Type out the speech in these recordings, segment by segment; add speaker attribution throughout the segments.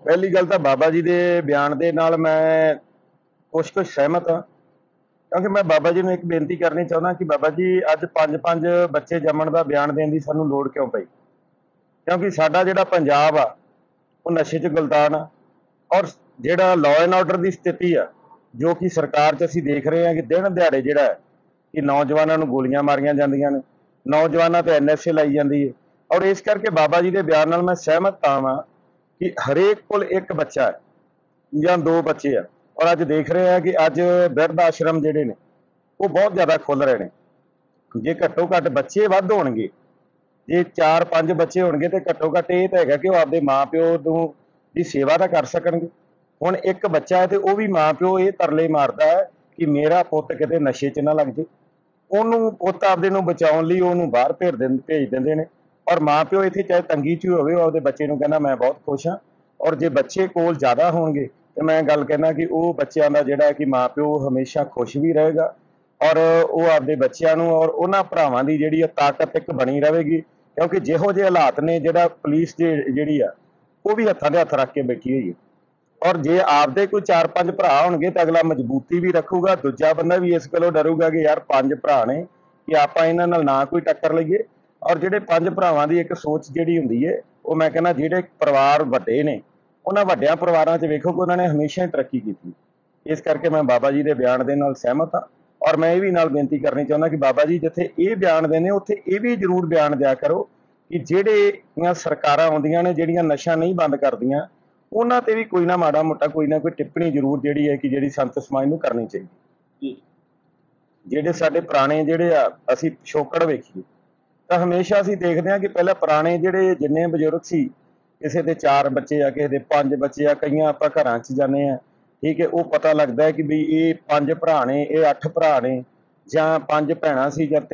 Speaker 1: पहली गल तो बाबा जी के बयान के नाल मैं कुछ सहमत हाँ, क्योंकि मैं बाबा जी ने एक बेनती करनी चाहना कि बाबा जी अज 5-5 बच्चे जमण का बयान देने की सानू लोड़ क्यों पई, क्योंकि साडा जिहड़ा पंजाब आ वो नशे च गुलतान आ। और जिहड़ा लॉ एंड ऑर्डर की स्थिति आ जो कि सरकार च असीं देख रहे हैं कि दिन दिहाड़े जिहड़ा है कि नौजवानों नूं गोलियां मारियां जांदियां ने, नौजवानों ते NSA लाई जाती है। और इस करके बाबा जी के बयान नाल मैं सहमत तां वां कि हरेक कोल एक बच्चा है या 2 बच्चे है। और अज देख रहे हैं कि अज बिरध आश्रम जिहड़े ने वो बहुत ज़्यादा खुल रहे हैं। जे घट्टो घट्ट बच्चे वध होणगे, जे 4-5 बच्चे होणगे तो घट्टो घट्ट ये तो है कि वो आपदे माँ प्यो नूं दी सेवा तो कर सकणगे। हुण एक बच्चा है तो वो भी माँ प्यो ये तरले मारदा है कि मेरा पुੱਤ किते नशे च ना लग जे, ਉਹਨੂੰ ਪੁੱਤ ਆਪਦੇ ਨੂੰ ਬਚਾਉਣ ਲਈ ਉਹਨੂੰ ਬਾਹਰ ਭੇਜ ਦਿੰਦੇ ਨੇ। ਔਰ ਮਾਂ ਪਿਓ ਇੱਥੇ ਚਾਹੇ ਤੰਗੀ 'ਚ ਹੀ ਹੋਵੇ, ਉਹ ਆਪਦੇ ਬੱਚੇ ਨੂੰ ਕਹਿੰਦਾ ਮੈਂ ਬਹੁਤ ਖੁਸ਼ ਹਾਂ। ਔਰ ਜੇ ਬੱਚੇ ਕੋਲ ਜ਼ਿਆਦਾ ਹੋਣਗੇ ਤੇ ਮੈਂ ਗੱਲ ਕਹਿੰਦਾ ਕਿ ਉਹ ਬੱਚਿਆਂ ਦਾ ਜਿਹੜਾ ਕਿ ਮਾਂ ਪਿਓ ਹਮੇਸ਼ਾ ਖੁਸ਼ ਵੀ ਰਹੇਗਾ ਔਰ ਉਹ ਆਪਦੇ ਬੱਚਿਆਂ ਨੂੰ ਔਰ ਉਹਨਾਂ ਭਰਾਵਾਂ ਦੀ ਜਿਹੜੀ ਤਾਕਤ ਇੱਕ ਬਣੀ ਰਹੇਗੀ। ਕਿਉਂਕਿ ਜਿਹੋ ਜਿਹੇ ਹਾਲਾਤ ਨੇ ਜਿਹੜਾ ਪੁਲਿਸ ਜਿਹੜੀ ਆ ਉਹ ਵੀ ਹੱਥਾਂ ਦੇ ਹੱਥ ਰੱਖ ਕੇ ਬੈਠੀ ਹੋਈ ਹੈ। और जे आपदे कोई 4-5 भरा होणगे तो अगला मजबूती भी रखूगा, दूजा बंदा भी इस गलों डरूगा कि यार 5 भरा ने कि आपां इन्हां नाल ना कोई टक्कर लईए। और जिहड़े 5 भरावां दी एक सोच जिहड़ी हुंदी है वो मैं कहना जिहड़े परिवार वड्डे ने उन्हां वड्डियां परिवारां 'च वेखो कि उन्हां ने हमेशा ही तरक्की कीती। इस करके मैं बाबा जी दे बयान दे नाल सहमत हाँ। और मैं ये भी नाल बेनती करनी चाहुंदा कि बाबा जी जिथे ये बयान देने उत्थे ये भी जरूर बयान दिया करो कि जिहड़ियां सरकारां आउंदियां ने जिहड़ियां नशा नहीं बंद करदियां ਉਹਨਾਂ ਤੇ ਵੀ ਕੋਈ ਨਾ ਮਾੜਾ ਮੋਟਾ ਕੋਈ ਨਾ ਕੋਈ ਟਿੱਪਣੀ ਜ਼ਰੂਰ ਜਿਹੜੀ ਹੈ ਕਿ ਜਿਹੜੀ ਸੰਤ ਸਮਾਜ ਨੂੰ ਕਰਨੀ ਚਾਹੀਦੀ।
Speaker 2: ਜੀ
Speaker 1: ਜਿਹੜੇ ਸਾਡੇ ਪੁਰਾਣੇ ਜਿਹੜੇ ਆ ਅਸੀਂ ਪਿਛੋਕੜ ਵੇਖੀਏ ਤਾਂ ਹਮੇਸ਼ਾ ਅਸੀਂ ਦੇਖਦੇ ਹਾਂ ਕਿ ਪਹਿਲਾਂ ਪੁਰਾਣੇ ਜਿਹੜੇ ਜਿੰਨੇ ਬਜ਼ੁਰਗ ਸੀ, ਕਿਸੇ ਦੇ 4 ਬੱਚੇ ਆ, ਕਿਸੇ ਦੇ 5 ਬੱਚੇ ਆ, ਕਈਆਂ ਆਪਾਂ ਘਰਾਂ 'ਚ ਜਾਂਦੇ ਆ, ਠੀਕ ਹੈ, ਉਹ ਪਤਾ ਲੱਗਦਾ ਹੈ ਕਿ ਵੀ ਇਹ 5 ਭਰਾ ਨੇ, ਇਹ 8 ਭਰਾ ਨੇ, ਜਾਂ 5 ਭੈਣਾਂ ਸੀ, ਜਾਂ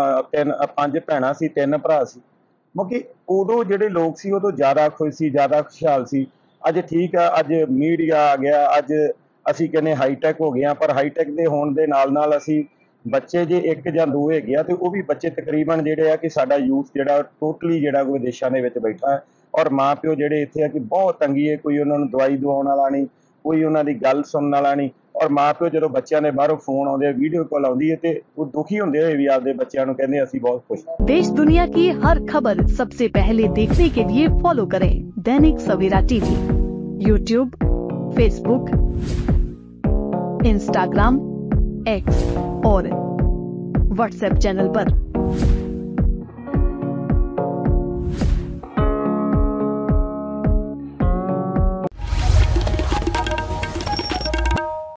Speaker 1: 5 ਭੈਣਾਂ ਸੀ, 3 ਭਰਾ ਸੀ। ਕਿਉਂਕਿ ਉਦੋਂ ਜਿਹੜੇ ਲੋਕ ਸੀ ਉਦੋਂ ਜ਼ਿਆਦਾ ਖੁਸ਼ ਸੀ, ਜ਼ਿਆਦਾ ਖੁਸ਼ਹਾਲ ਸੀ। ਅੱਜ ਠੀਕ ਆ, ਅੱਜ ਮੀਡੀਆ ਆ ਗਿਆ, ਅੱਜ ਅਸੀਂ ਕਹਿੰਦੇ ਹਾਈਟੈਕ ਹੋ ਗਿਆ, ਪਰ ਹਾਈਟੈਕ ਦੇ ਹੋਣ ਦੇ ਨਾਲ ਨਾਲ ਅਸੀਂ ਬੱਚੇ ਜੇ 1 ਜਾਂ 2 ਹੈਗੇ ਆ ਤੇ ਉਹ ਵੀ ਬੱਚੇ ਤਕਰੀਬਨ ਜਿਹੜੇ ਆ ਕਿ ਸਾਡਾ ਯੂਥ ਜਿਹੜਾ ਟੋਟਲੀ ਜਿਹੜਾ ਕੋਈ ਵਿਦੇਸ਼ਾਂ ਦੇ ਵਿੱਚ ਬੈਠਾ ਹੈ। ਔਰ ਮਾਂ ਪਿਓ ਜਿਹੜੇ ਇੱਥੇ ਆ ਕਿ ਬਹੁਤ ਤੰਗੀ ਹੈ, ਕੋਈ ਉਹਨਾਂ ਨੂੰ ਦਵਾਈ ਦਵਾਉਣ ਵਾਲਾ ਨਹੀਂ, ਕੋਈ ਉਹਨਾਂ ਦੀ ਗੱਲ ਸੁਣਨ ਵਾਲਾ ਨਹੀਂ। ਔਰ ਮਾਂ ਪਿਓ ਜਦੋਂ ਬੱਚਿਆਂ ਦੇ ਬਾਹਰੋਂ ਫੋਨ ਆਉਂਦੇ, ਵੀਡੀਓ ਕਾਲ ਆਉਂਦੀ ਹੈ ਤੇ ਉਹ ਦੁਖੀ ਹੁੰਦੇ ਹੋਏ ਵੀ ਆਪਦੇ ਬੱਚਿਆਂ ਨੂੰ ਕਹਿੰਦੇ ਅਸੀਂ ਬਹੁਤ ਖੁਸ਼ ਹਾਂ।
Speaker 3: देश दुनिया की हर खबर सबसे पहले देखने के लिए फॉलो करें Dainik Savera TV, YouTube, Facebook, Instagram, X और व्हाट्सएप चैनल पर।